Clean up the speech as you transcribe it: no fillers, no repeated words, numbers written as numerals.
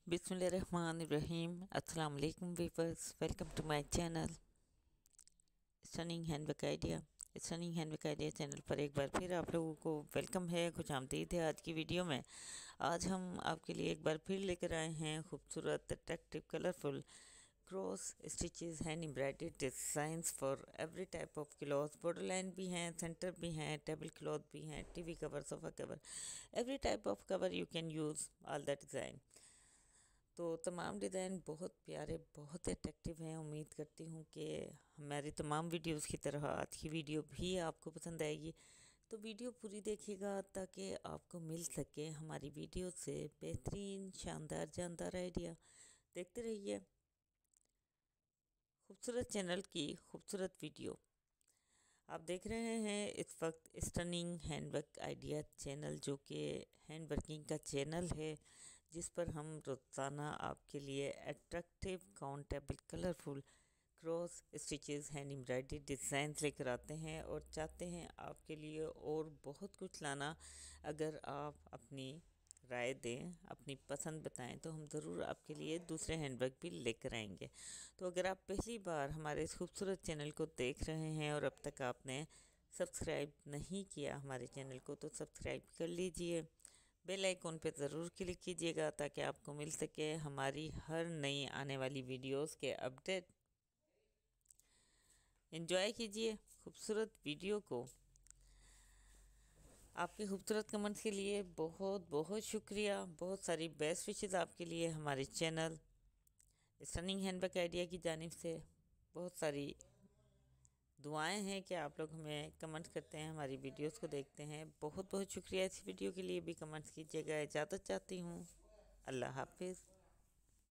बिस्मिल्लाहिर्रहमानिर्रहीम। अस्सलाम वालेकुम viewers, welcome to my channel stunning handwork idea. Stunning handwork idea channel पर एक बार फिर आप लोगों को वेलकम है, खुश आमदीद है। आज की वीडियो में आज हम आपके लिए एक बार फिर लेकर आए हैं खूबसूरत, attractive, colourful cross stitches hand embroidered designs for every type of cloth. Border line भी हैं, सेंटर भी हैं, टेबल क्लॉथ भी हैं, TV cover, sofa cover, every type of cover you can use all the design. तो तमाम design बहुत प्यारे, बहुत अट्रैक्टिव हैं। उम्मीद करती हूँ कि हमारी तमाम वीडियोस की तरह आज की वीडियो भी आपको पसंद आएगी। तो वीडियो पूरी देखिएगा ताकि आपको मिल सके हमारी वीडियो से बेहतरीन, शानदार, जानदार आइडिया। देखते रहिए खूबसूरत चैनल की खूबसूरत वीडियो। आप देख रहे हैं इस वक्त स्टनिंग हैंडवर्क आइडिया चैनल, जो कि हैंड वर्किंग का चैनल है, जिस पर हम रोज़ाना आपके लिए attractive, countable, colourful cross stitches hand embroidery design लेकर आते हैं और चाहते हैं आपके लिए और बहुत कुछ लाना। अगर आप अपनी राय दें, अपनी पसंद बताएं, तो हम ज़रूर आपके लिए दूसरे हैंडवर्क भी लेकर आएंगे। तो अगर आप पहली बार हमारे इस खूबसूरत चैनल को देख रहे हैं और अब तक आपने सब्सक्राइब नहीं किया हमारे चैनल को, तो सब्सक्राइब कर लीजिए। बेल आइकॉन पे ज़रूर क्लिक कीजिएगा ताकि आपको मिल सके हमारी हर नई आने वाली वीडियोस के अपडेट। एंजॉय कीजिए खूबसूरत वीडियो को। आपके खूबसूरत कमेंट्स के लिए बहुत बहुत शुक्रिया। बहुत सारी बेस्ट विशेज़ आपके लिए हमारे चैनल स्टनिंग हैंडवर्क आइडिया की जानिब से। बहुत सारी दुआएं हैं कि आप लोग हमें कमेंट करते हैं, हमारी वीडियोस को देखते हैं। बहुत बहुत शुक्रिया। इस वीडियो के लिए भी कमेंट्स कीजिएगा। इजाज़त चाहती हूँ। अल्लाह हाफिज़।